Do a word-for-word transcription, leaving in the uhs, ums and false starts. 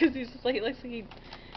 because he's just like, it looks like he